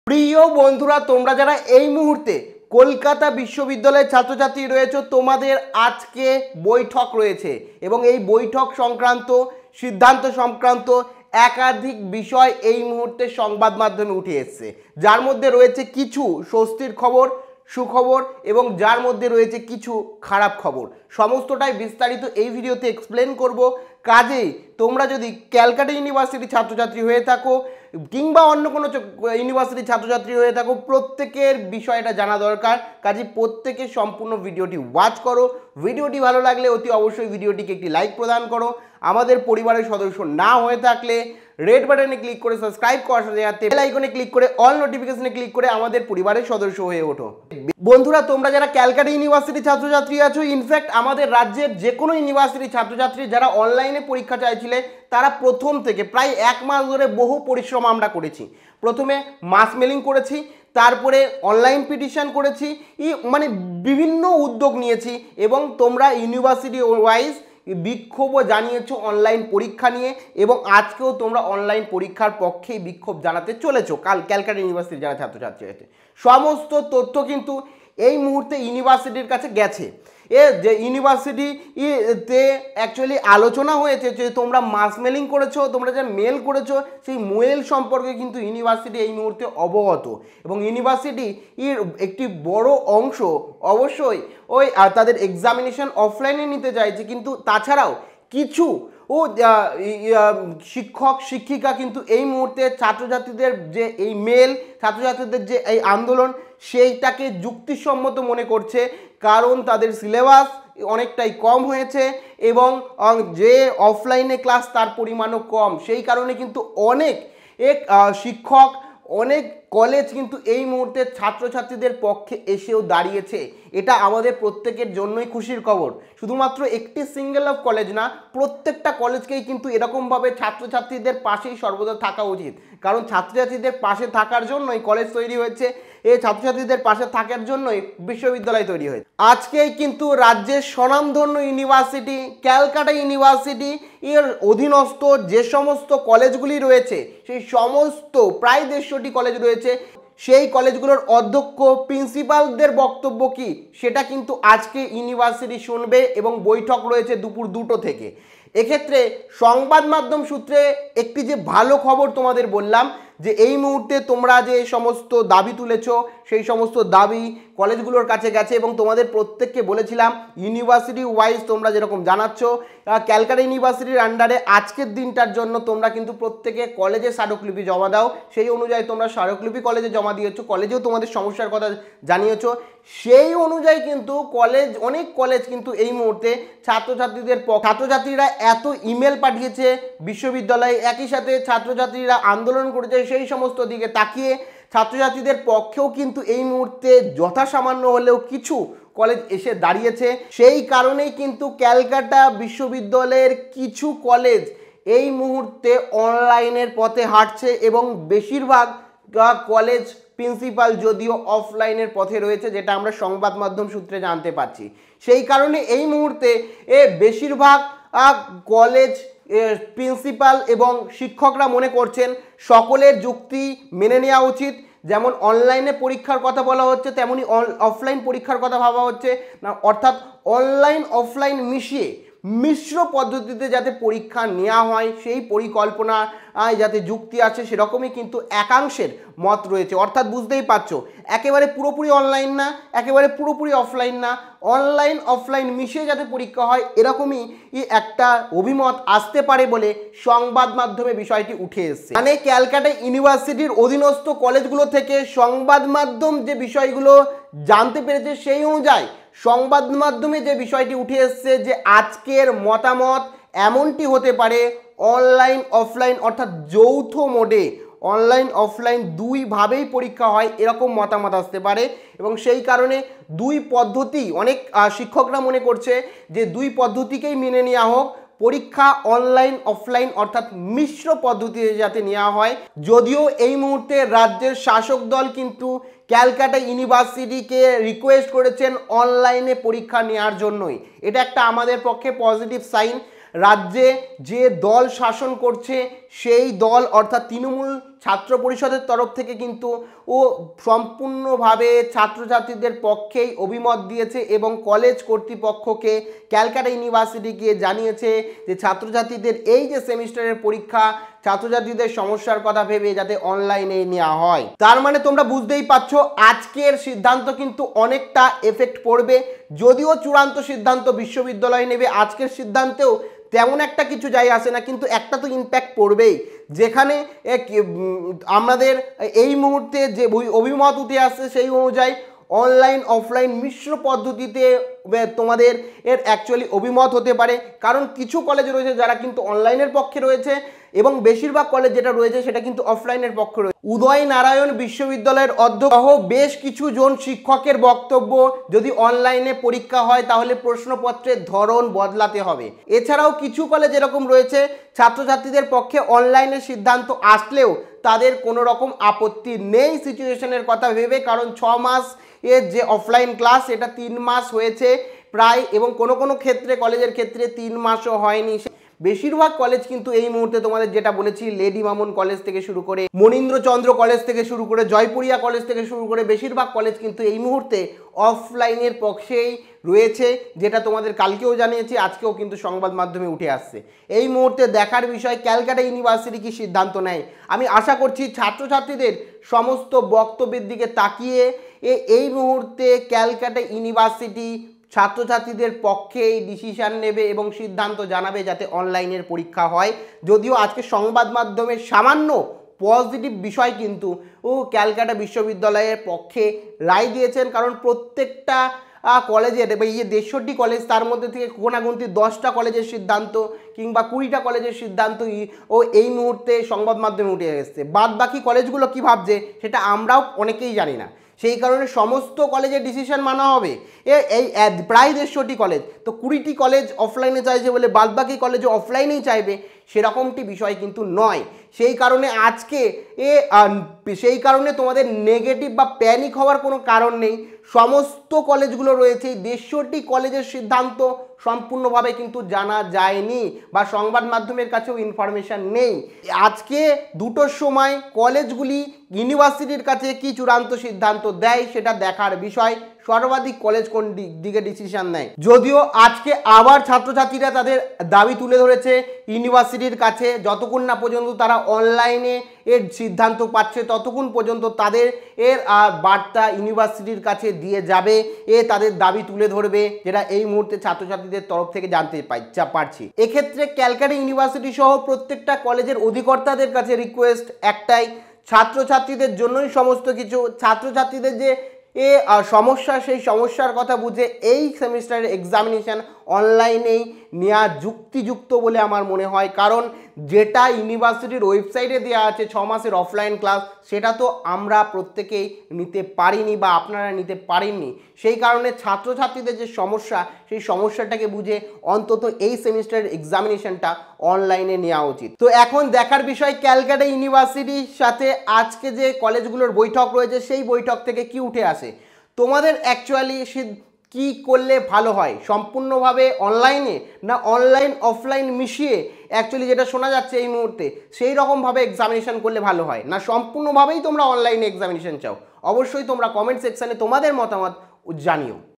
প্রিয় বন্ধুরা, তোমরা যারা এই মুহূর্তে কলকাতা বিশ্ববিদ্যালয়ের ছাত্রছাত্রী রয়েছে, তোমাদের আজকে বৈঠক রয়েছে এবং এই বৈঠক সংক্রান্ত সিদ্ধান্ত সংক্রান্ত একাধিক বিষয় এই মুহূর্তে সংবাদ মাধ্যমে উঠে এসছে, যার মধ্যে রয়েছে কিছু স্বস্তির খবর, সুখবর এবং যার মধ্যে রয়েছে কিছু খারাপ খবর। সমস্তটাই বিস্তারিত এই ভিডিওতে এক্সপ্লেন করব। কাজেই তোমরা যদি ক্যালকাটা ইউনিভার্সিটির ছাত্রছাত্রী হয়ে থাকো কিংবা অন্য কোনো ইউনিভার্সিটির ছাত্রছাত্রী হয়ে থাকো, প্রত্যেকের বিষয়টা জানা দরকার। কাজে প্রত্যেকের সম্পূর্ণ ভিডিওটি ওয়াচ করো। ভিডিওটি ভালো লাগলে অতি অবশ্যই ভিডিওটিকে একটি লাইক প্রদান করো। আমাদের পরিবারের সদস্য না হয়ে থাকলে রেড বাটনে ক্লিক করে সাবস্ক্রাইব করার সাথে সাথে বেল আইকনে ক্লিক করে অল নোটিফিকেশনে ক্লিক করে আমাদের পরিবারের সদস্য হয়ে ওঠো। বন্ধুরা, তোমরা যারা ক্যালকাটা ইউনিভার্সিটির ছাত্রছাত্রী আছো, ইনফ্যাক্ট আমাদের রাজ্যের যে কোনো ইউনিভার্সিটির ছাত্রছাত্রী যারা অনলাইনে পরীক্ষা চাইছিলে, তারা প্রথম থেকে প্রায় 1 মাস ধরে বহু পরিশ্রম আমরা করেছি। প্রথমে মাস মেলিং করেছি, তারপরে অনলাইন পিটিশন করেছি, মানে বিভিন্ন উদ্যোগ নিয়েছি এবং তোমরা ইউনিভার্সিটি ওয়াইজ বিক্ষোভও জানিয়েছো অনলাইন পরীক্ষা নিয়ে এবং আজকেও তোমরা অনলাইন পরীক্ষার পক্ষেই বিক্ষোভ জানাতে চলেছো। ক্যালকাটা ইউনিভার্সিটির যারা ছাত্রছাত্রী আছে, সমস্ত তথ্য কিন্তু এই মুহূর্তে ইউনিভার্সিটির কাছে গেছে। যে ইউনিভার্সিটিতে অ্যাকচুয়ালি আলোচনা হয়েছে যে তোমরা মাস মেলিং করেছো, তোমরা যে মেল করেছো, সেই মেল সম্পর্কে কিন্তু ইউনিভার্সিটি এই মুহূর্তে অবগত এবং ইউনিভার্সিটি এর একটি বড় অংশ অবশ্যই ওই তাদের এক্সামিনেশন অফলাইনে নিতে চাইছে, কিন্তু তাছাড়াও কিছু শিক্ষক শিক্ষিকা কিন্তু এই মুহূর্তে ছাত্রছাত্রীদের যে এই মেল, ছাত্রছাত্রীদের যে এই আন্দোলন, সেইটাকে যুক্তিসম্মত মনে করছে, কারণ তাদের সিলেবাস অনেকটাই কম হয়েছে এবং যে অফলাইনে ক্লাস তার পরিমাণও কম। সেই কারণে কিন্তু অনেক শিক্ষক, অনেক কলেজ কিন্তু এই মুহূর্তে ছাত্রছাত্রীদের পক্ষে এসেও দাঁড়িয়েছে। এটা আমাদের প্রত্যেকের জন্যই খুশির খবর। শুধুমাত্র একটি সিঙ্গেল অফ কলেজ না, প্রত্যেকটা কলেজকেই কিন্তু এরকমভাবে ছাত্রছাত্রীদের পাশেই সর্বদা থাকা উচিত, কারণ ছাত্রছাত্রীদের পাশে থাকার জন্যই কলেজ তৈরি হয়েছে, এই ছাত্রছাত্রীদের পাশে থাকার জন্যই বিশ্ববিদ্যালয় তৈরি হয়েছে। আজকেই কিন্তু রাজ্যের স্বনামধন্য ইউনিভার্সিটি ক্যালকাটা ইউনিভার্সিটি এর অধীনস্থ যে সমস্ত কলেজগুলি রয়েছে, সেই সমস্ত প্রায় 150টি কলেজ রয়েছে, সেই কলেজগুলোর অধ্যক্ষ প্রিন্সিপালদের বক্তব্য কি সেটা কিন্তু আজকে ইউনিভার্সিটি শুনবে এবং বৈঠক রয়েছে দুপুর 2টো থেকে। এক্ষেত্রে সংবাদ মাধ্যম সূত্রে একটি যে ভালো খবর তোমাদের বললাম, যে এই মুহূর্তে তোমরা যে সমস্ত দাবি তুলেছো সেই সমস্ত দাবি কলেজগুলোর কাছে গেছে এবং তোমাদের প্রত্যেককে বলেছিলাম ইউনিভার্সিটি ওয়াইজ তোমরা যেরকম জানাচ্ছ, ক্যালকাটা ইউনিভার্সিটির আন্ডারে আজকের দিনটার জন্য তোমরা কিন্তু প্রত্যেকে কলেজে স্মারকলিপি জমা দাও। সেই অনুযায়ী তোমরা স্মারকলিপি কলেজে জমা দিয়েছো, কলেজেও তোমাদের সমস্যার কথা জানিয়েছো। সেই অনুযায়ী কিন্তু অনেক কলেজ কিন্তু এই মুহূর্তে ছাত্রছাত্রীরা এত ইমেল পাঠিয়েছে বিশ্ববিদ্যালয়ে, একই সাথে ছাত্রছাত্রীরা আন্দোলন করেছে, সেই সমস্ত দিকে তাকিয়ে ছাত্রছাত্রীদের পক্ষেও কিন্তু এই মুহূর্তে যথাসামান্য হলেও কিছু কলেজ এসে দাঁড়িয়েছে। সেই কারণেই কিন্তু ক্যালকাটা বিশ্ববিদ্যালয়ের কিছু কলেজ এই মুহূর্তে অনলাইনের পথে হাঁটছে এবং বেশিরভাগ কলেজ প্রিন্সিপাল যদিও অফলাইনের পথে রয়েছে, যেটা আমরা সংবাদ মাধ্যম সূত্রে জানতে পারছি। সেই কারণে এই মুহূর্তে বেশিরভাগ কলেজ প্রিন্সিপাল এবং শিক্ষকরা মনে করছেন সকলের যুক্তি মেনে নেওয়া উচিত। যেমন অনলাইনে পরীক্ষার কথা বলা হচ্ছে, তেমনি অফলাইন পরীক্ষার কথা ভাবা হচ্ছে না, অর্থাৎ অনলাইন অফলাইন মিশিয়ে মিশ্র পদ্ধতিতে যাতে পরীক্ষা নেওয়া হয়, সেই পরিকল্পনা যাতে যুক্তি আছে, সেরকমই কিন্তু একাংশের মত রয়েছে। অর্থাৎ বুঝতেই পারছো, একেবারে পুরোপুরি অনলাইন না, একেবারে পুরোপুরি অফলাইন না, অনলাইন অফলাইন মিশিয়ে যাতে পরীক্ষা হয়, এরকমই একটা অভিমত আসতে পারে বলে সংবাদ মাধ্যমে বিষয়টি উঠে এসেছে। মানে ক্যালকাটা ইউনিভার্সিটির অধীনস্থ কলেজগুলো থেকে সংবাদ মাধ্যম যে বিষয়গুলো জানতে পেরেছে, সেই অনুযায়ী সংবাদ মাধ্যমে যে বিষয়টি উঠে এসছে যে আজকের মতামত এমনটি হতে পারে, অনলাইন অফলাইন অর্থাৎ যৌথ মোডে অনলাইন অফলাইন দুইভাবেই পরীক্ষা হয়, এরকম মতামত আসতে পারে এবং সেই কারণে দুই পদ্ধতি অনেক শিক্ষকরা মনে করছে যে দুই পদ্ধতিকেই মেনে নেওয়া হোক, পরীক্ষা অনলাইন অফলাইন অর্থাৎ মিশ্র পদ্ধতিতে যাতে নেওয়া হয়। যদিও এই মুহূর্তে রাজ্যের শাসক দল কিন্তু ক্যালকাটা ইউনিভার্সিটিকে রিকোয়েস্ট করেছেন অনলাইনে পরীক্ষা নেওয়ার জন্যই। এটা একটা আমাদের পক্ষে পজিটিভ সাইন। রাজ্যে যে দল শাসন করছে সেই দল অর্থাৎ তৃণমূল ছাত্র পরিষদের তরফ থেকে কিন্তু ও সম্পূর্ণভাবে ছাত্রছাত্রীদের পক্ষেই অভিমত দিয়েছে এবং কলেজ কর্তৃপক্ষকে ক্যালকাটা ইউনিভার্সিটিকে জানিয়েছে যে ছাত্রছাত্রীদের এই যে সেমিস্টারের পরীক্ষা ছাত্রছাত্রীদের সমস্যার কথা ভেবে যাতে অনলাইনে নেওয়া হয়। তার মানে তোমরা বুঝতেই পারছো আজকের সিদ্ধান্ত কিন্তু অনেকটা এফেক্ট পড়বে। যদিও চূড়ান্ত সিদ্ধান্ত বিশ্ববিদ্যালয় নেবে, আজকের সিদ্ধান্তেও তেমন একটা কিছু যাই আসে না, কিন্তু একটা তো ইম্প্যাক্ট পড়বেই। যেখানে আমাদের এই মুহূর্তে যে অভিমত উঠে আসছে সেই অনুযায়ী অনলাইন অফলাইন মিশ্র পদ্ধতিতে তোমাদের এর অ্যাকচুয়ালি অভিমত হতে পারে। কারণ কিছু কলেজ রয়েছে যারা কিন্তু অনলাইনের পক্ষে রয়েছে এবং বেশিরভাগ কলেজ যেটা রয়েছে সেটা কিন্তু অফলাইনের পক্ষে রয়েছে। উদয় নারায়ণ বিশ্ববিদ্যালয়ের অধ্যক্ষ সহ বেশ কিছু জন শিক্ষকের বক্তব্য, যদি অনলাইনে পরীক্ষা হয় তাহলে প্রশ্নপত্রের ধরন বদলাতে হবে। এছাড়াও কিছু কলেজ এরকম রয়েছে ছাত্রছাত্রীদের পক্ষে অনলাইনের সিদ্ধান্ত আসলেও তাদের কোনো রকম আপত্তি নেই সিচুয়েশনের কথা ভেবে, কারণ 6 মাস এর যে অফলাইন ক্লাস এটা 3 মাস হয়েছে প্রায়, এবং কোনো কোনো ক্ষেত্রে কলেজের ক্ষেত্রে 3 মাসও হয়নি। বেশিরভাগ কলেজ কিন্তু এই মুহূর্তে তোমাদের যেটা বলেছি লেডি মামুন কলেজ থেকে শুরু করে মনীন্দ্রচন্দ্র কলেজ থেকে শুরু করে জয়পুরিয়া কলেজ থেকে শুরু করে বেশিরভাগ কলেজ কিন্তু এই মুহূর্তে অফলাইনের পক্ষেই রয়েছে, যেটা তোমাদের কালকেও জানিয়েছি, আজকেও কিন্তু সংবাদ মাধ্যমে উঠে আসছে। এই মুহূর্তে দেখার বিষয় ক্যালকাটা ইউনিভার্সিটি কি সিদ্ধান্ত নেয়। আমি আশা করছি ছাত্রছাত্রীদের সমস্ত বক্তব্যের দিকে তাকিয়ে এই মুহূর্তে ক্যালকাটা ইউনিভার্সিটি ছাত্রছাত্রীদের পক্ষে এই ডিসিশন নেবে এবং সিদ্ধান্ত জানাবে যাতে অনলাইনের পরীক্ষা হয়। যদিও আজকে সংবাদ মাধ্যমের সামান্য পজিটিভ বিষয় কিন্তু ক্যালকাটা বিশ্ববিদ্যালয়ের পক্ষে রায় দিয়েছেন, কারণ প্রত্যেকটা কলেজের এই যে 63টি কলেজ তার মধ্যে থেকে গোনাগুনতি 10টা কলেজের সিদ্ধান্ত কিংবা 20টা কলেজের সিদ্ধান্ত এই মুহূর্তে সংবাদ মাধ্যমে উঠে এসেছে। বাদ বাকি কলেজগুলো কী ভাবছে সেটা আমরাও অনেকেই জানি না, সেই কারণে সমস্ত কলেজের ডিসিশন মানা হবে। এই প্রায় 150টি কলেজ, তো 20টি কলেজ অফলাইনে চাইছে বলে বাদবাকি কলেজও অফলাইনেই চাইবে সেরকমটি বিষয় কিন্তু নয়। সেই কারণে সেই কারণে তোমাদের নেগেটিভ বা প্যানিক হওয়ার কোনো কারণ নেই। সমস্ত কলেজগুলো রয়েছে, 150টি কলেজের সিদ্ধান্ত সম্পূর্ণভাবে কিন্তু জানা যায়নি বা সংবাদ মাধ্যমের কাছেও ইনফরমেশন নেই। আজকে 2টোর সময় কলেজগুলি ইউনিভার্সিটির কাছে কি চূড়ান্ত সিদ্ধান্ত দেয় সেটা দেখার বিষয়। সর্বাধিক কলেজ কোন দিকে ডিসিশন নেয়। যদিও আজকে আবার ছাত্রছাত্রীরা তাদের দাবি তুলে ধরেছে ইউনিভার্সিটির কাছে, যতক্ষণ না পর্যন্ত তারা অনলাইনে এর সিদ্ধান্ত পাচ্ছে ততক্ষণ পর্যন্ত তাদের বার্তা ইউনিভার্সিটির কাছে দিয়ে যাবে, তাদের দাবি তুলে ধরবে, যেটা এই মুহূর্তে ছাত্রছাত্রীদের তরফ থেকে জানতে পারছি। এক্ষেত্রে ক্যালকাটা ইউনিভার্সিটি সহ প্রত্যেকটা কলেজের অধিকর্তাদের কাছে রিকোয়েস্ট একটাই, ছাত্রছাত্রীদের জন্যই সমস্ত কিছু। ছাত্রছাত্রীদের যে সমস্যা সেই সমস্যার কথা বুঝে এই সেমিস্টারের এক্সামিনেশান অনলাইনেই নেওয়া যুক্তিযুক্ত বলে আমার মনে হয়। কারণ যেটা ইউনিভার্সিটির ওয়েবসাইটে দেওয়া আছে 6 মাসের অফলাইন ক্লাস, সেটা তো আমরা প্রত্যেকেই নিতে পারিনি বা আপনারা নিতে পারেননি। সেই কারণে ছাত্রছাত্রীদের যে সমস্যা সেই সমস্যাটাকে বুঝে অন্তত এই সেমিস্টারের এক্সামিনেশনটা অনলাইনে নেওয়া উচিত। তো এখন দেখার বিষয় ক্যালকাটা ইউনিভার্সিটির সাথে আজকে যে কলেজগুলোর বৈঠক রয়েছে সেই বৈঠক থেকে কি উঠে আসে। তোমাদের অ্যাকচুয়ালি কি করলে ভালো হয়, সম্পূর্ণভাবে অনলাইনে না অনলাইন অফলাইন মিশিয়ে অ্যাকচুয়ালি যেটা শোনা যাচ্ছে এই মুহূর্তে সেই রকমভাবে এক্সামিনেশন করলে ভালো হয়, না সম্পূর্ণভাবেই তোমরা অনলাইনে এক্সামিনেশন চাও? অবশ্যই তোমরা কমেন্ট সেকশানে তোমাদের মতামত জানিও।